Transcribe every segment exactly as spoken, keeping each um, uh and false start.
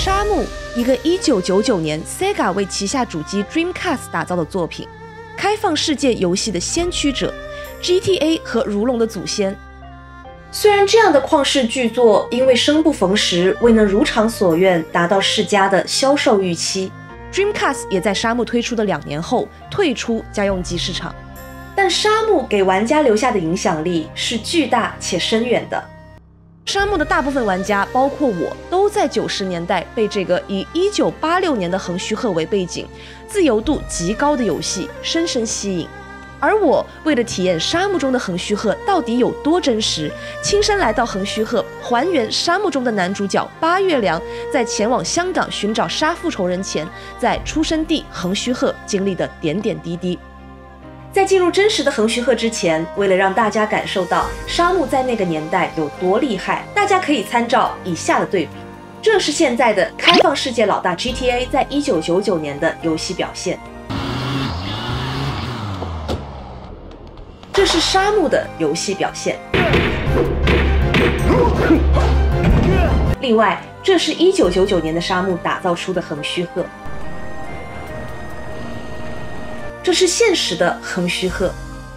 沙漠》，一个一九九九年 Sega 为旗下主机 Dreamcast 打造的作品，开放世界游戏的先驱者 ，G T A 和如龙的祖先。虽然这样的旷世巨作因为生不逢时，未能如偿所愿达到世嘉的销售预期， Dreamcast 也在沙漠推出的两年后退出家用机市场。但沙漠给玩家留下的影响力是巨大且深远的。沙漠的大部分玩家，包括我，都在九十年代被这个以一九八六年的横须贺为背景、自由度极高的游戏深深吸引。而我为了体验沙漠中的横须贺到底有多真实，亲身来到横须贺，还原沙漠中的男主角八月良在前往香港寻找杀父仇人前，在出生地横须贺经历的点点滴滴。在进入真实的横须贺之前，为了让大家感受到沙漠在那个年代有多厉害，大家可以参照以下的对比。这是现在的开放世界老大 G T A 在一九九九年的游戏表现，这是沙漠的游戏表现。另外，这是一九九九年的沙漠打造出的横须贺。这是现实的横须贺。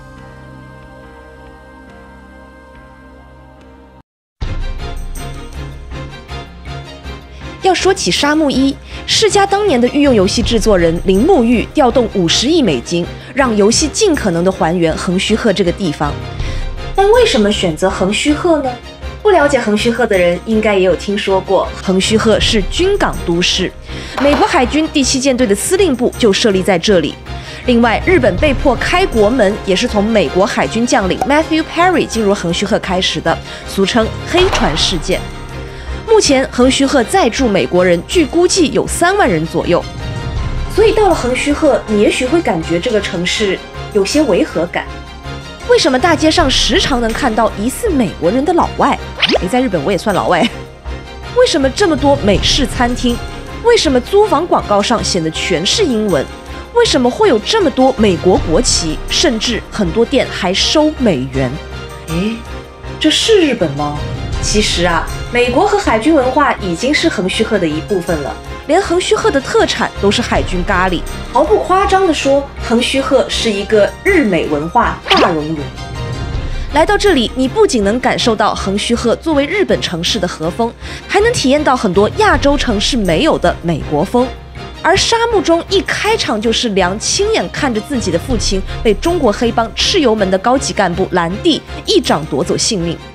要说起沙漠一，世嘉当年的御用游戏制作人铃木裕调动五十亿美金，让游戏尽可能的还原横须贺这个地方。但为什么选择横须贺呢？不了解横须贺的人应该也有听说过，横须贺是军港都市，美国海军第七舰队的司令部就设立在这里。另外，日本被迫开国门也是从美国海军将领 Matthew Perry 进入横须贺开始的，俗称黑船事件。目前横须贺在驻美国人据估计有三万人左右，所以到了横须贺，你也许会感觉这个城市有些违和感。为什么大街上时常能看到疑似美国人的老外？诶，在日本我也算老外。为什么这么多美式餐厅？为什么租房广告上显得全是英文？为什么会有这么多美国国旗？甚至很多店还收美元？诶，这是日本吗？其实啊，美国和海军文化已经是横须贺的一部分了，连横须贺的特产都是海军咖喱。毫不夸张地说，横须贺是一个日美文化大熔炉。来到这里，你不仅能感受到横须贺作为日本城市的和风，还能体验到很多亚洲城市没有的美国风。而沙漠中一开场就是梁亲眼看着自己的父亲被中国黑帮赤油门的高级干部兰蒂一掌夺走性命。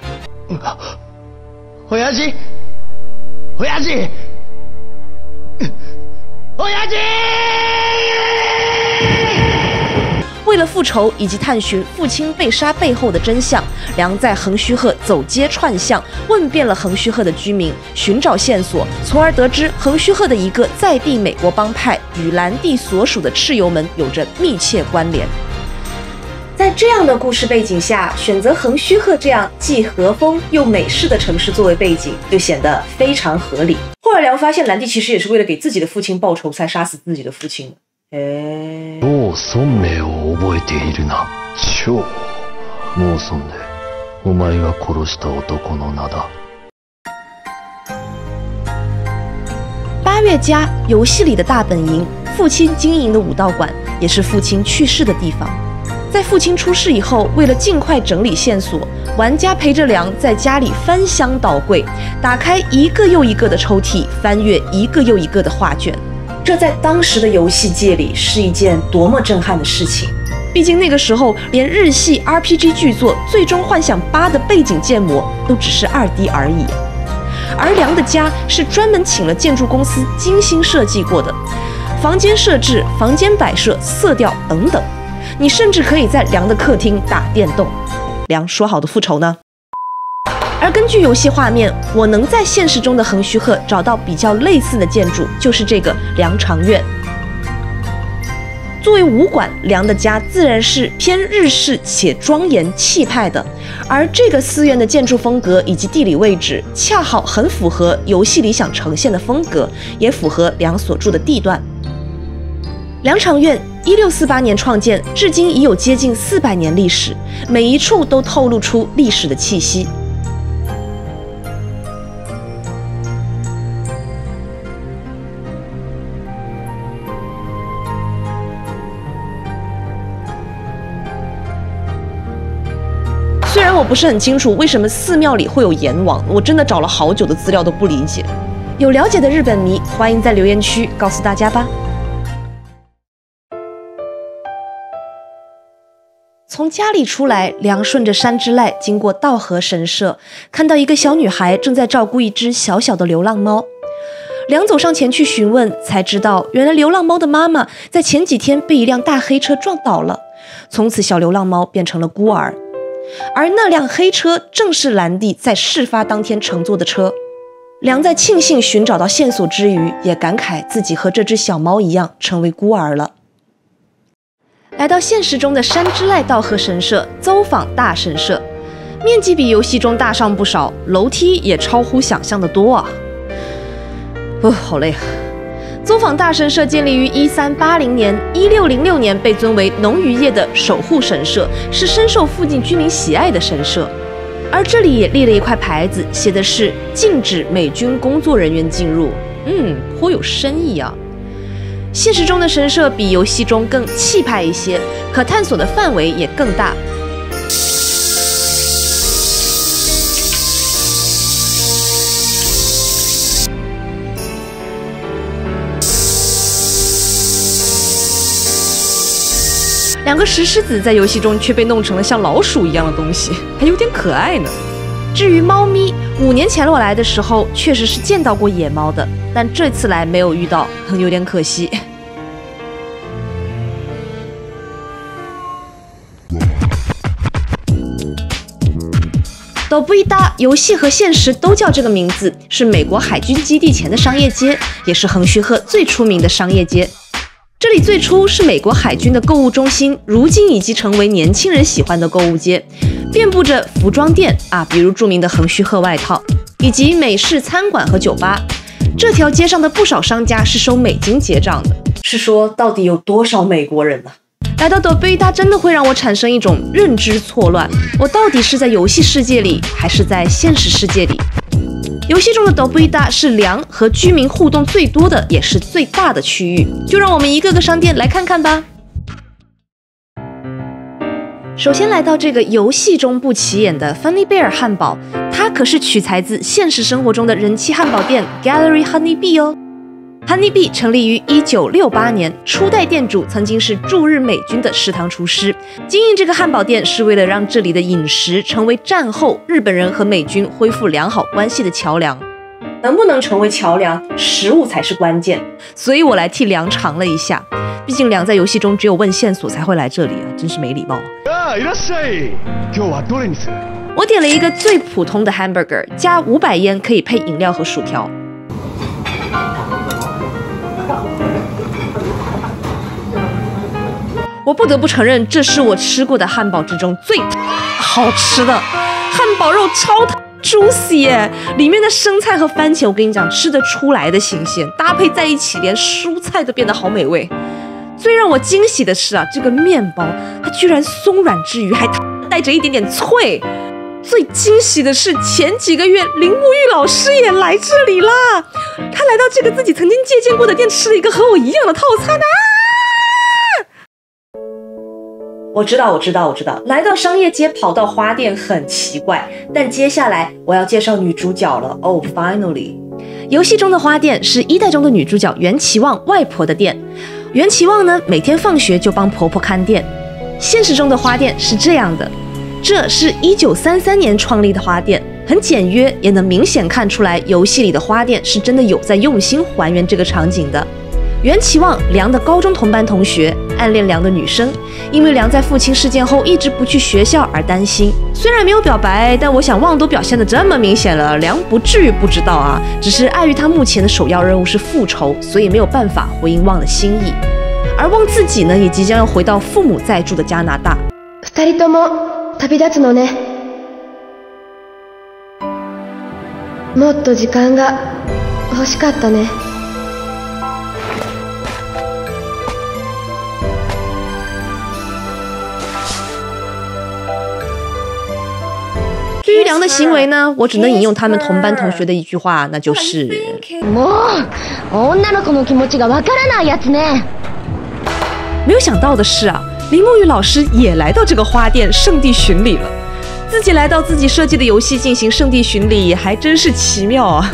親父，親父，親父！ 为了复仇以及探寻父亲被杀背后的真相，梁在横须贺走街串巷，问遍了横须贺的居民，寻找线索，从而得知横须贺的一个在地美国帮派与兰蒂所属的赤油门有着密切关联。在这样的故事背景下，选择横须贺这样既和风又美式的城市作为背景，就显得非常合理。后来梁发现，兰蒂其实也是为了给自己的父亲报仇，才杀死自己的父亲的。えー、 もう孫命を覚えているな。超もう孫でお前が殺した男の名だ。 八月家游戏里的大本营，父亲经营的武道馆，也是父亲去世的地方。在父亲出事以后，为了尽快整理线索，玩家陪着梁在家里翻箱倒柜，打开一个又一个的抽屉，翻阅一个又一个的画卷。这在当时的游戏界里是一件多么震撼的事情！毕竟那个时候，连日系 R P G 巨作《最终幻想八》的背景建模都只是二 D 而已。而梁的家是专门请了建筑公司精心设计过的，房间设置、房间摆设、色调等等，你甚至可以在梁的客厅打电动。梁说好的复仇呢？而根据游戏画面，我能在现实中的横须贺找到比较类似的建筑，就是这个梁长院。作为武馆，梁的家自然是偏日式且庄严气派的，而这个寺院的建筑风格以及地理位置，恰好很符合游戏里想呈现的风格，也符合梁所住的地段。梁长院一六四八年创建，至今已有接近四百年历史，每一处都透露出历史的气息。 我不是很清楚为什么寺庙里会有阎王，我真的找了好久的资料都不理解。有了解的日本迷，欢迎在留言区告诉大家吧。从家里出来，梁顺着山之濑经过道和神社，看到一个小女孩正在照顾一只小小的流浪猫。梁走上前去询问，才知道原来流浪猫的妈妈在前几天被一辆大黑车撞倒了，从此小流浪猫变成了孤儿。而那辆黑车正是兰蒂在事发当天乘坐的车。梁在庆幸寻找到线索之余，也感慨自己和这只小猫一样成为孤儿了。来到现实中的山之濑道和神社，走访大神社，面积比游戏中大上不少，楼梯也超乎想象的多啊！哦，好累啊！走访大神社建立于一三八零年，一六零六年被尊为农渔业的守护神社，是深受附近居民喜爱的神社。而这里也立了一块牌子，写的是禁止美军工作人员进入，嗯，颇有深意啊。现实中的神社比游戏中更气派一些，可探索的范围也更大。两个石狮子在游戏中却被弄成了像老鼠一样的东西，还有点可爱呢。至于猫咪，五年前我来的时候确实是见到过野猫的，但这次来没有遇到，有点可惜。都不一搭，游戏和现实都叫这个名字，是美国海军基地前的商业街，也是横须贺最出名的商业街。这里最初是美国海军的购物中心，如今已经成为年轻人喜欢的购物街，遍布着服装店啊，比如著名的横须贺外套，以及美式餐馆和酒吧。这条街上的不少商家是收美金结账的，是说到底有多少美国人呢？来到德贝达真的会让我产生一种认知错乱，我到底是在游戏世界里，还是在现实世界里？游戏中的德贝达是梁和居民互动最多的，也是最大的区域，就让我们一个个商店来看看吧。首先来到这个游戏中不起眼的 Funny Bear 汉堡，它可是取材自现实生活中的人气汉堡店 Gallery Honey Bee 哦。Honey Bee 成立于一九六八年，初代店主曾经是驻日美军的食堂厨师。经营这个汉堡店是为了让这里的饮食成为战后日本人和美军恢复良好关系的桥梁。能不能成为桥梁，食物才是关键。所以我来替梁尝了一下，毕竟梁在游戏中只有问线索才会来这里啊，真是没礼貌。 啊，いらっしゃい。今日はどれにする？ 我点了一个最普通的 hamburger， 加五百yen可以配饮料和薯条。我不得不承认，这是我吃过的汉堡之中最好吃的。汉堡肉超juicy耶，里面的生菜和番茄，我跟你讲，吃得出来的新鲜，搭配在一起，连蔬菜都变得好美味。最让我惊喜的是啊，这个面包它居然松软之余还带着一点点脆。最惊喜的是，前几个月铃木玉老师也来这里啦，他来到这个自己曾经借鉴过的店，吃了一个和我一样的套餐啊！我知道，我知道，我知道，来到商业街跑到花店很奇怪，但接下来我要介绍女主角了。Oh, finally！ 游戏中的花店是一代中的女主角袁崎望外婆的店。袁崎望呢，每天放学就帮婆婆看店。现实中的花店是这样的，这是一九三三年创立的花店，很简约，也能明显看出来游戏里的花店是真的有在用心还原这个场景的。袁崎望，梁的高中同班同学，暗恋梁的女生，因为梁在父亲事件后一直不去学校而担心。虽然没有表白，但我想望都表现得这么明显了，梁不至于不知道啊。只是碍于他目前的首要任务是复仇，所以没有办法回应望的心意。而望自己呢，也即将要回到父母在住的加拿大。 二人とも旅立つのね。もっと時間が欲しかったね。 至于梁的行为呢，我只能引用他们同班同学的一句话，那就是もう女の子の気持ちがわからないやつね。 没有想到的是啊，铃木雨老师也来到这个花店圣地巡礼了。 自己来到自己设计的游戏进行圣地巡礼，还真是奇妙啊！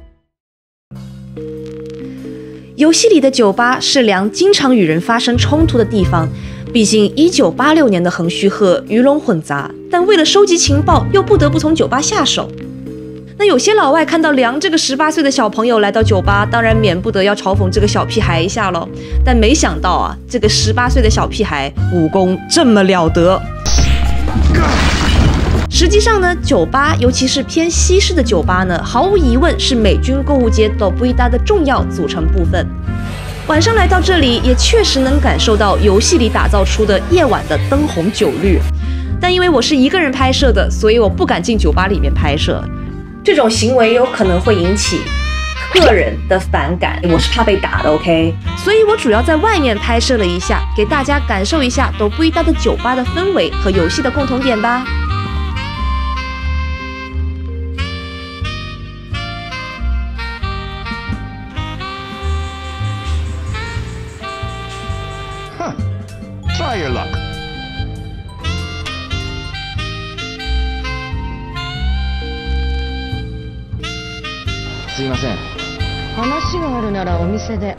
游戏里的酒吧是良经常与人发生冲突的地方，毕竟一九八六年的横须贺鱼龙混杂，但为了收集情报，又不得不从酒吧下手。那有些老外看到良这个十八岁的小朋友来到酒吧，当然免不得要嘲讽这个小屁孩一下咯。但没想到啊，这个十八岁的小屁孩武功这么了得。实际上呢，酒吧尤其是偏西式的酒吧呢，毫无疑问是美军购物街 Dobuida 的重要组成部分。晚上来到这里，也确实能感受到游戏里打造出的夜晚的灯红酒绿。但因为我是一个人拍摄的，所以我不敢进酒吧里面拍摄。这种行为有可能会引起客人的反感，我是怕被打的 ，OK？ 所以我主要在外面拍摄了一下，给大家感受一下 Dobuida 的酒吧的氛围和游戏的共同点吧。 Try your luck. すいません。話があるならお店で。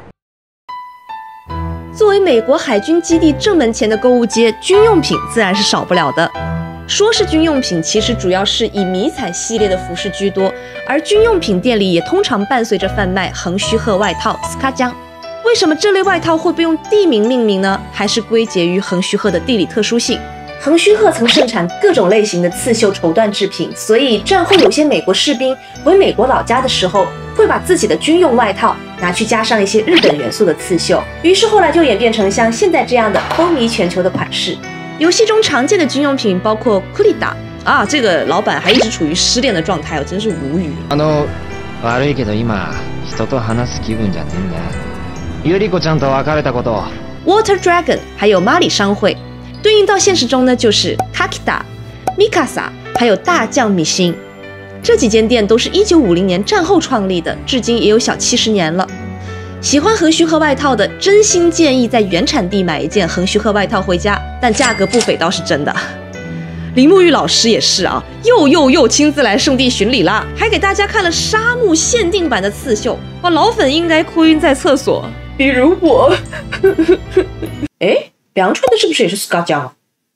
作为美国海军基地正门前的购物街，军用品自然是少不了的。说是军用品，其实主要是以迷彩系列的服饰居多，而军用品店里也通常伴随着贩卖横须贺外套 Ska 为什么这类外套会被用地名命名呢？还是归结于横须贺的地理特殊性。横须贺曾盛产各种类型的刺绣绸缎制品，所以战后有些美国士兵回美国老家的时候，会把自己的军用外套拿去加上一些日本元素的刺绣，于是后来就演变成像现在这样的风靡全球的款式。游戏中常见的军用品包括库里达啊，这个老板还一直处于失恋的状态，我真是无语。 あの悪いけど今人と話す気分じゃねえんだ。ゆり子ちゃんと別れたこと。 Water Dragon 还有马里商会，对应到现实中呢，就是 Kakita、Mikasa 还有大将米心。这几间店都是一九五零年战后创立的，至今也有小七十年了。喜欢横须贺外套的，真心建议在原产地买一件横须贺外套回家，但价格不菲倒是真的。林沐玉老师也是啊，又又又亲自来圣地巡礼啦，还给大家看了沙漠限定版的刺绣，哇，老粉应该哭晕在厕所。比如我，哎，梁穿的是不是也是 Ska 酱？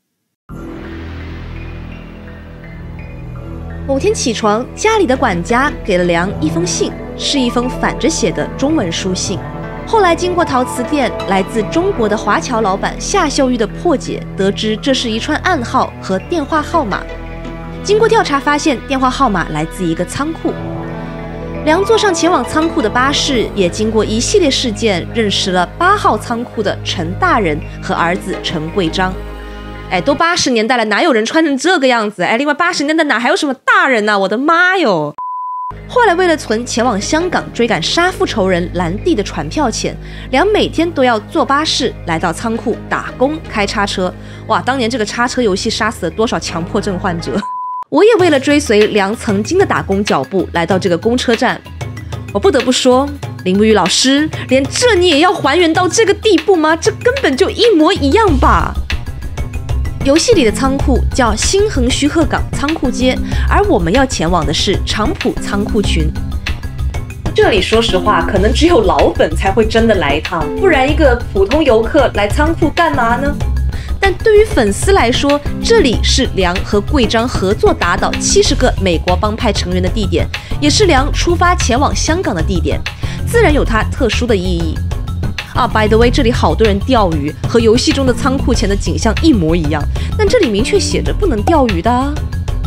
某天起床，家里的管家给了梁一封信，是一封反着写的中文书信。后来经过陶瓷店来自中国的华侨老板夏秀玉的破解，得知这是一串暗号和电话号码。经过调查发现，电话号码来自一个仓库。梁坐上前往仓库的巴士，也经过一系列事件，认识了八号仓库的陈大人和儿子陈贵章。哎，都八十年代了，哪有人穿成这个样子？哎，另外八十年代哪还有什么大人呢、啊？我的妈哟！后来为了存前往香港追赶杀父仇人兰蒂的船票钱，梁每天都要坐巴士来到仓库打工开叉车。哇，当年这个叉车游戏杀死了多少强迫症患者！我也为了追随梁曾经的打工脚步，来到这个公车站。我不得不说，林沐玉老师，连这你也要还原到这个地步吗？这根本就一模一样吧！游戏里的仓库叫新横须贺港仓库街，而我们要前往的是长浦仓库群。这里说实话，可能只有老粉才会真的来一趟，不然一个普通游客来仓库干嘛呢？但对于粉丝来说，这里是梁和贵章合作打倒七十个美国帮派成员的地点，也是梁出发前往香港的地点，自然有它特殊的意义。啊 ，by the way， 这里好多人钓鱼，和游戏中的仓库前的景象一模一样，但这里明确写着不能钓鱼的啊。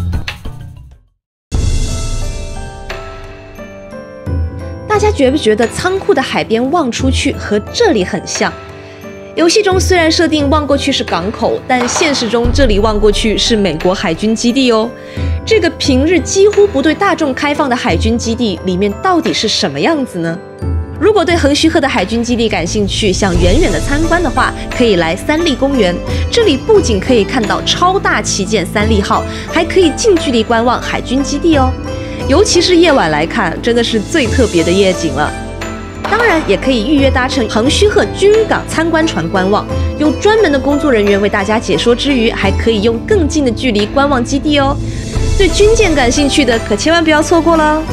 大家觉不觉得仓库的海边望出去和这里很像？游戏中虽然设定望过去是港口，但现实中这里望过去是美国海军基地哦。这个平日几乎不对大众开放的海军基地里面到底是什么样子呢？如果对横须贺的海军基地感兴趣，想远远的参观的话，可以来三立公园。这里不仅可以看到超大旗舰三立号，还可以近距离观望海军基地哦。尤其是夜晚来看，真的是最特别的夜景了。 当然，也可以预约搭乘横须贺军港参观船观望，有专门的工作人员为大家解说之余，还可以用更近的距离观望基地哦。对军舰感兴趣的，可千万不要错过了。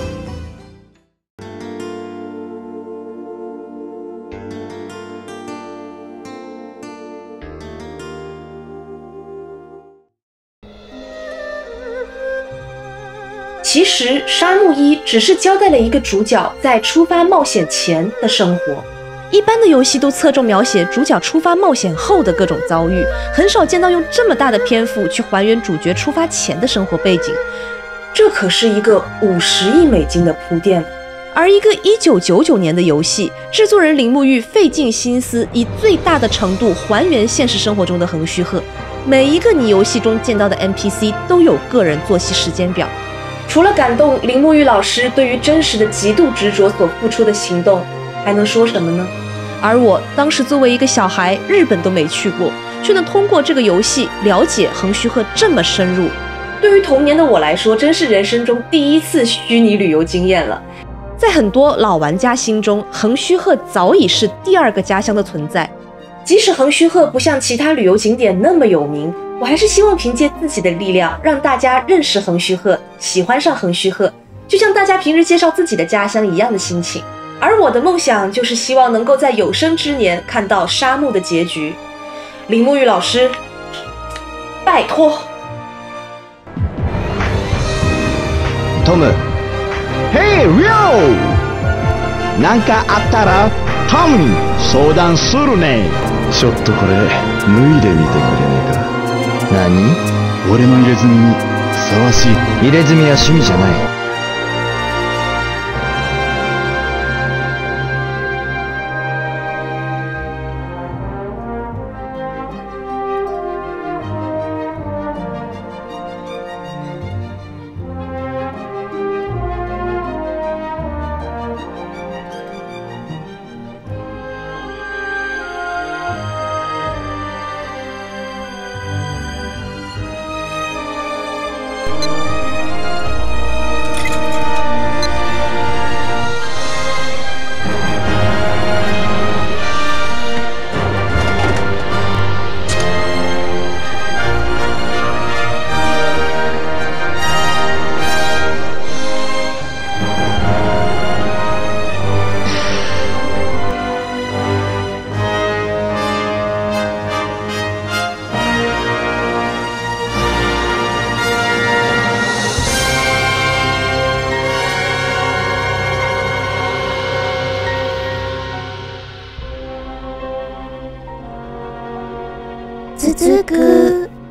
其实，《沙漠一》只是交代了一个主角在出发冒险前的生活。一般的游戏都侧重描写主角出发冒险后的各种遭遇，很少见到用这么大的篇幅去还原主角出发前的生活背景。这可是一个五十亿美金的铺垫。而一个一九九九年的游戏，制作人铃木裕费尽心思，以最大的程度还原现实生活中的横须贺。每一个你游戏中见到的 N P C 都有个人作息时间表。除了感动铃木裕老师对于真实的极度执着所付出的行动，还能说什么呢？而我当时作为一个小孩，日本都没去过，却能通过这个游戏了解横须贺这么深入，对于童年的我来说，真是人生中第一次虚拟旅游经验了。在很多老玩家心中，横须贺早已是第二个家乡的存在。即使横须贺不像其他旅游景点那么有名，我还是希望凭借自己的力量，让大家认识横须贺，喜欢上横须贺，就像大家平日介绍自己的家乡一样的心情。而我的梦想就是希望能够在有生之年看到沙漠的结局。铃木裕老师，拜托。 トム、Hey Rio! なんかあったらトムに相談するね。 ちょっとこれ脱いでみてくれねえか。 何？ 俺の入れ墨にふさわしい。 入れ墨は趣味じゃない。 続く。